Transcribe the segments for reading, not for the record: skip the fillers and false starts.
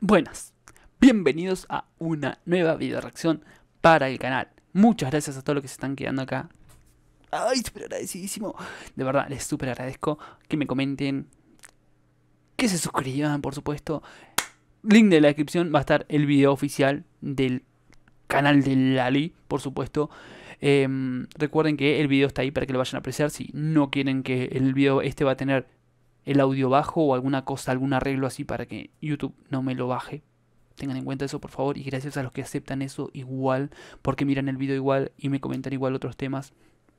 Buenas, bienvenidos a una nueva video reacción para el canal. Muchas gracias a todos los que se están quedando acá. Ay, súper agradecidísimo. De verdad, les súper agradezco que me comenten, que se suscriban, por supuesto. Link de la descripción va a estar el video oficial del canal de Lali, por supuesto. Recuerden que el video está ahí para que lo vayan a apreciar. Si no quieren que el video va a tener el audio bajo o alguna cosa, algún arreglo así para que YouTube no me lo baje, tengan en cuenta eso, por favor. Y gracias a los que aceptan eso igual, porque miran el video igual y me comentan igual otros temas.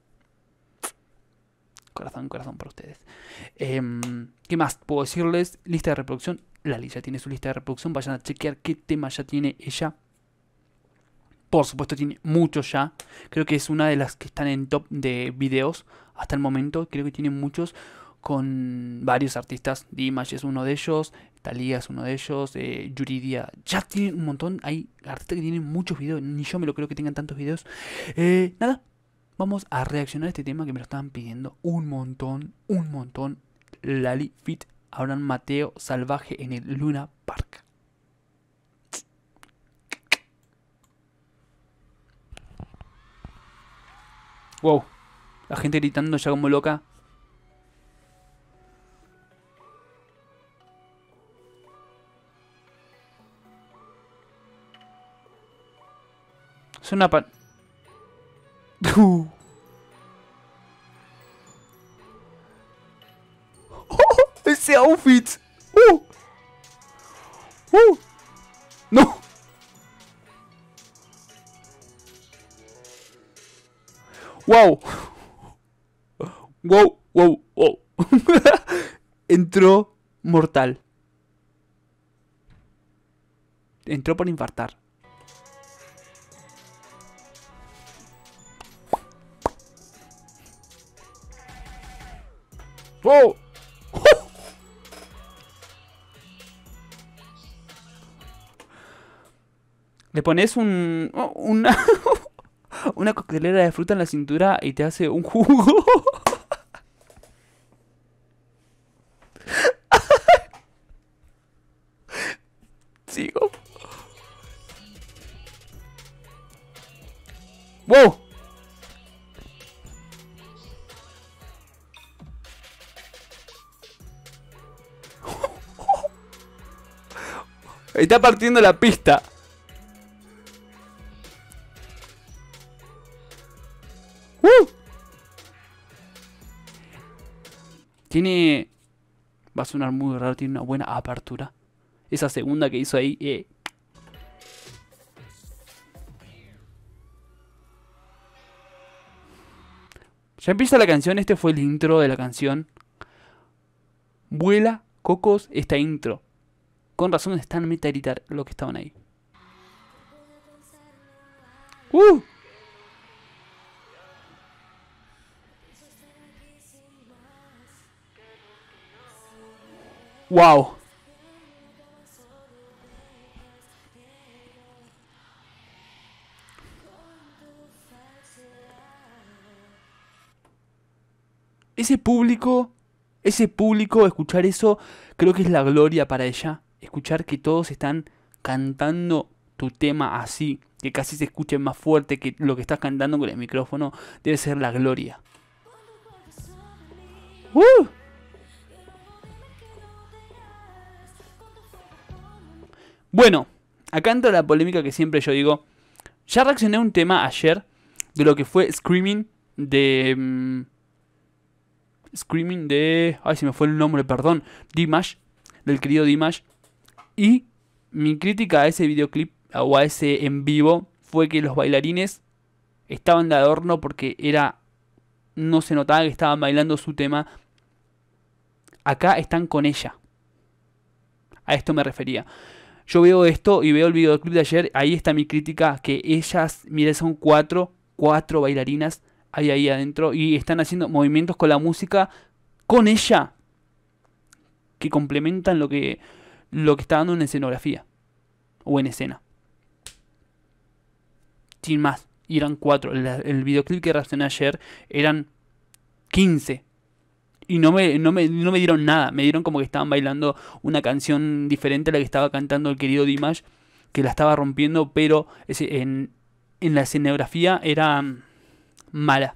Corazón para ustedes. ¿Qué más puedo decirles? Lista de reproducción. Lali ya tiene su lista de reproducción. Vayan a chequear qué tema ya tiene ella. Por supuesto tiene muchos ya. Creo que es una de las que están en top de videos hasta el momento. Creo que tiene muchos con varios artistas. Dimash es uno de ellos, Thalía es uno de ellos, Yuridia. Ya tienen un montón. Hay artistas que tienen muchos videos. Ni yo me lo creo que tengan tantos videos. Nada, vamos a reaccionar a este tema que me lo estaban pidiendo un montón. Lali Fit Abraham Mateo Salvaje en el Luna Park. Wow, la gente gritando ya como loca. Es una ¡Ese outfit! ¡No! ¡Wow! ¡Wow! Entró mortal. Entró por infartar. ¡Wow! Le pones una coctelera de fruta en la cintura y te hace un jugo. Sigo. ¡Wow! Está partiendo la pista. Tiene... Va a sonar muy raro, tiene una buena apertura. Esa segunda que hizo ahí... Ya empieza la canción, este fue el intro de la canción. Vuela, cocos, esta intro. Con razón están meta a gritar los que estaban ahí. ¡Wow! Ese público, escuchar eso, creo que es la gloria para ella. Escuchar que todos están cantando tu tema así, que casi se escuche más fuerte que lo que estás cantando con el micrófono, debe ser la gloria. Bueno, acá entra la polémica que siempre yo digo. Ya reaccioné a un tema ayer de lo que fue Screaming de... Ay, se me fue el nombre, perdón. Dimash, del querido Dimash. Y mi crítica a ese videoclip o a ese en vivo fue que los bailarines estaban de adorno porque no se notaba que estaban bailando su tema. Acá están con ella. A esto me refería. Yo veo esto y veo el videoclip de ayer. Ahí está mi crítica. Que ellas, mira, son cuatro bailarinas ahí adentro. Y están haciendo movimientos con la música. Con ella. Que complementan lo que está dando en escenografía. O en escena. Sin más. Y eran 4. El videoclip que reaccioné ayer eran 15. Y no me dieron nada. Me dieron como que estaban bailando una canción diferente a la que estaba cantando el querido Dimash, que la estaba rompiendo, pero en la escenografía era mala.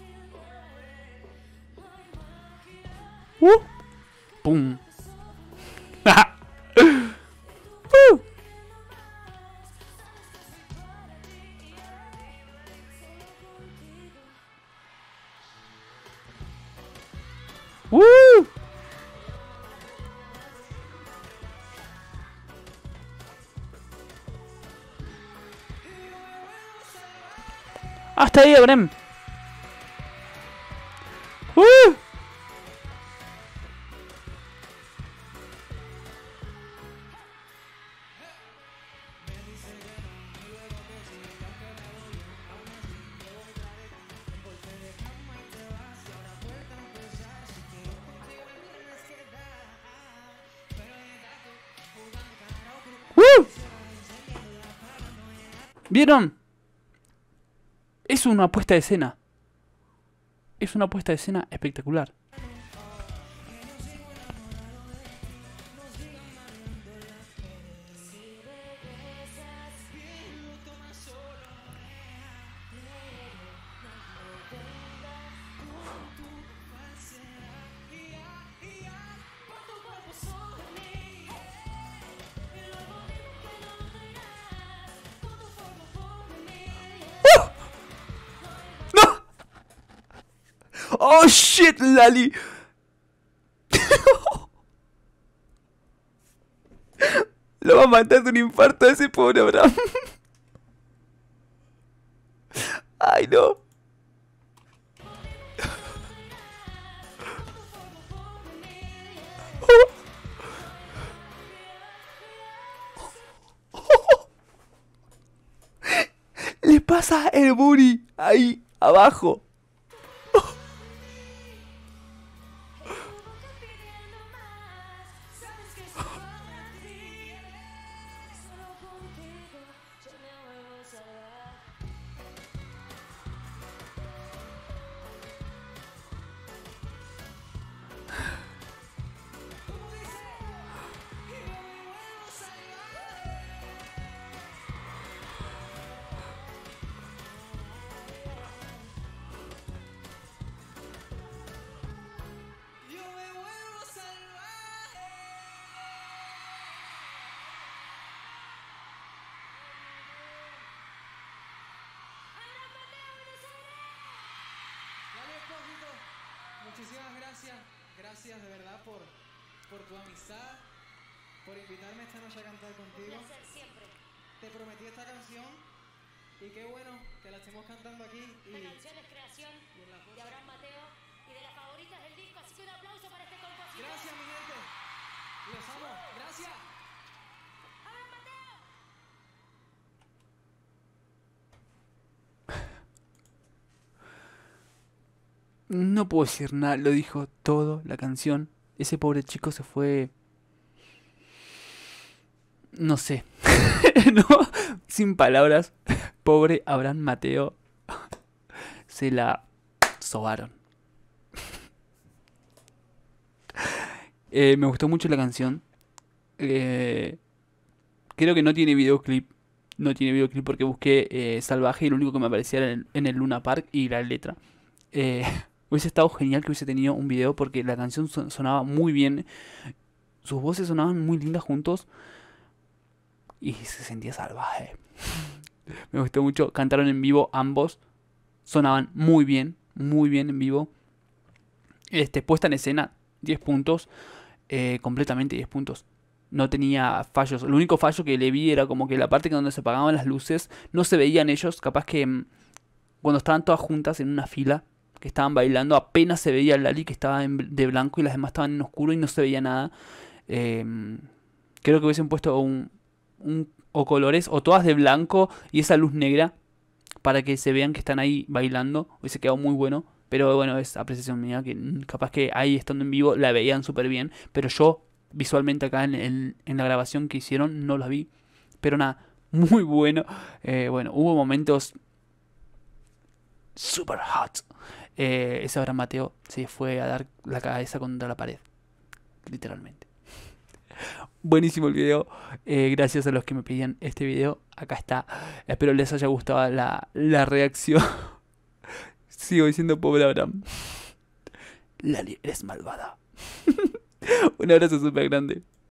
¡Pum! ¡Woo! Hasta ahí, Abraham. ¡Woo! ¡Woo! ¿Vieron? Es una puesta de escena. Es una puesta de escena espectacular. Oh shit, Lali. Lo va a matar de un infarto a ese pobre Abraham. Ay, no. Le pasa el booty ahí abajo. Muchísimas gracias, gracias de verdad por tu amistad, por invitarme esta noche a cantar contigo. Un placer siempre. Te prometí esta canción y qué bueno que la estemos cantando aquí. Esta canción es creación de Abraham Mateo y de las favoritas del disco, así que un aplauso para este compositor. Gracias, mi gente. Los amo. Gracias. ¡Abraham Mateo! No puedo decir nada, lo dijo todo la canción. Ese pobre chico se fue... No sé. No, sin palabras. Pobre Abraham Mateo. Se la sobaron. Me gustó mucho la canción. Creo que no tiene videoclip. No tiene videoclip porque busqué Salvaje y lo único que me aparecía era en el Luna Park y la letra. Hubiese estado genial que hubiese tenido un video porque la canción sonaba muy bien. Sus voces sonaban muy lindas juntos. Y se sentía salvaje. Me gustó mucho. Cantaron en vivo ambos. Sonaban muy bien en vivo. Puesta en escena, 10 puntos. Completamente 10 puntos. No tenía fallos. El único fallo que le vi era como que la parte donde se apagaban las luces no se veían ellos. Capaz que cuando estaban todas juntas en una fila, que estaban bailando, apenas se veía Lali, que estaba de blanco, y las demás estaban en oscuro y no se veía nada. Creo que hubiesen puesto o colores, o todas de blanco y esa luz negra, para que se vean que están ahí bailando. Hubiese quedado muy bueno. Pero bueno, es apreciación mía, que capaz que ahí estando en vivo la veían súper bien. Pero yo, visualmente acá en la grabación que hicieron, no la vi. Pero nada, muy bueno. Bueno, hubo momentos super hot. ese Abraham Mateo se fue a dar la cabeza contra la pared. Literalmente. Buenísimo el video. Gracias a los que me pedían este video. Acá está. Espero les haya gustado la reacción. Sigo diciendo pobre Abraham. Lali, eres malvada. Un abrazo súper grande.